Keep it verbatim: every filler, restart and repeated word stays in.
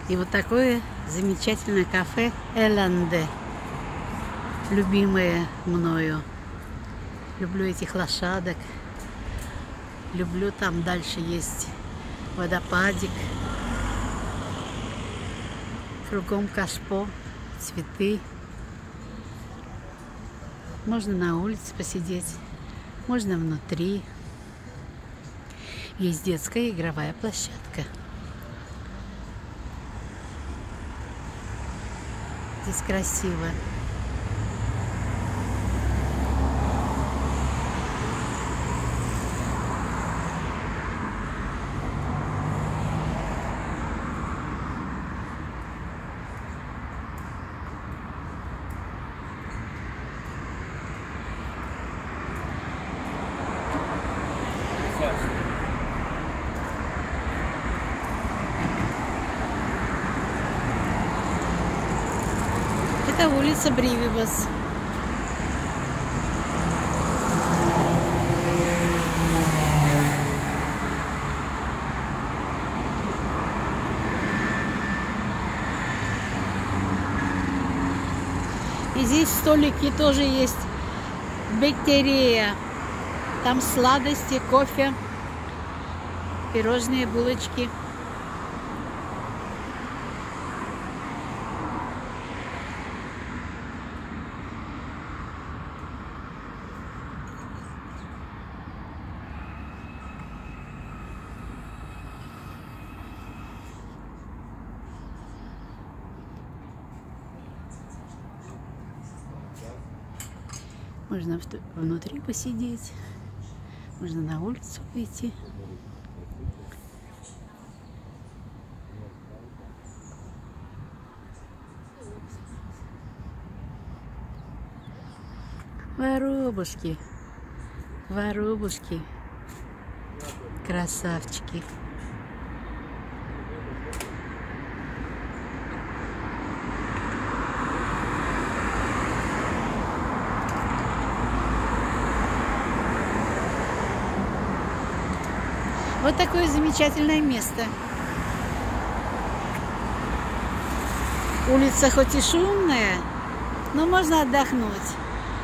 И вот такое замечательное кафе Эланде, любимое мною. Люблю этих лошадок. Люблю, там дальше есть водопадик. Кругом кашпо, цветы. Можно на улице посидеть, можно внутри. Есть детская игровая площадка. Здесь красиво. Это улица Бривибас. И здесь столики тоже есть. Бектерия. Там сладости, кофе, пирожные, булочки. Можно внутри посидеть, можно на улицу выйти. Воробушки, воробушки, красавчики. Вот такое замечательное место. Улица хоть и шумная, но можно отдохнуть.